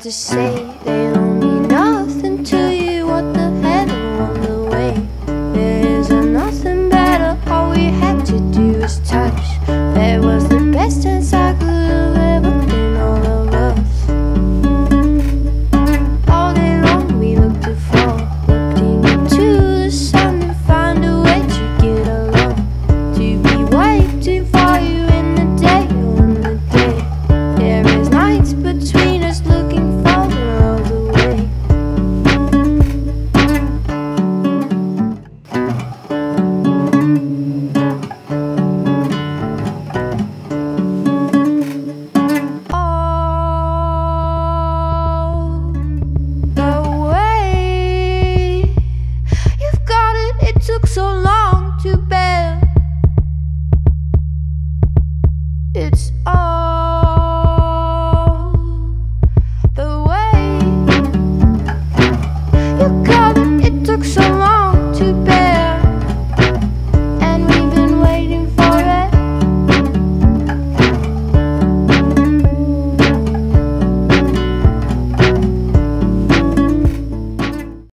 to say, they don't mean nothing to you. What the hell along the way? There isn't nothing better. All we had to do was touch. That was the best chance I could have ever been, all of us. All day long we looked to fall, looking into the sun and find a way to get along, to be waiting for you in the day or in the day. There is nights between us, looking farther all the way. All the way. You've got it, it took so long to bear. It's all